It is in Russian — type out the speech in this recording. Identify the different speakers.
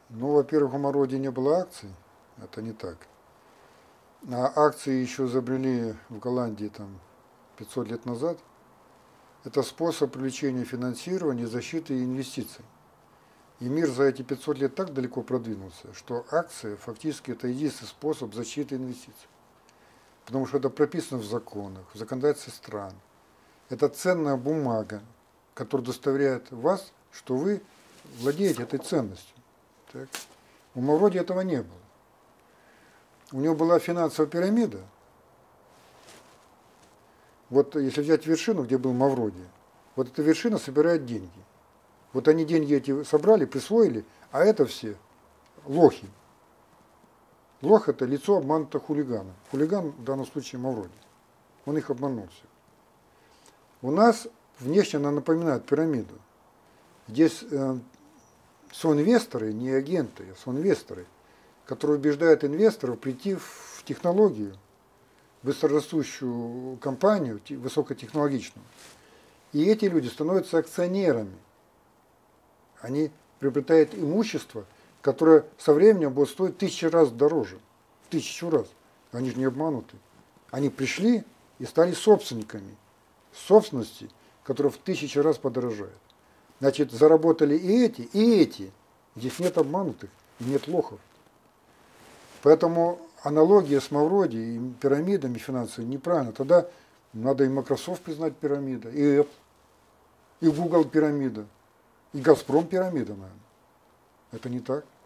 Speaker 1: Ну, во-первых, у Мавроди не было акций, это не так. А акции еще изобрели в Голландии там 500 лет назад. Это способ привлечения финансирования, защиты и инвестиций. И мир за эти 500 лет так далеко продвинулся, что акции фактически это единственный способ защиты инвестиций. Потому что это прописано в законах, в законодательстве стран. Это ценная бумага, которая удостоверяет вас, что вы владеете этой ценностью. Так. У Мавроди этого не было. У него была финансовая пирамида. Вот если взять вершину, где был Мавроди, вот эта вершина собирает деньги. Вот они деньги эти собрали, присвоили, а это все лохи. Лох – это лицо обманутого хулигана. Хулиган в данном случае Мавроди. Он их обманул все. У нас внешне она напоминает пирамиду. Здесь соинвесторы, не агенты, а соинвесторы, которые убеждают инвесторов прийти в технологию, быстрорастущую компанию, высокотехнологичную. И эти люди становятся акционерами. Они приобретают имущество, которое со временем будет стоить 1000 раз дороже. В 1000 раз. Они же не обмануты. Они пришли и стали собственниками собственности, которая в 1000 раз подорожает. Значит, заработали и эти. Здесь нет обманутых, и нет лохов. Поэтому аналогия с Мавроди и пирамидами финансовыми неправильно. Тогда надо и Microsoft признать пирамида, и Apple, и Google пирамида, и Газпром пирамида, наверное. Это не так.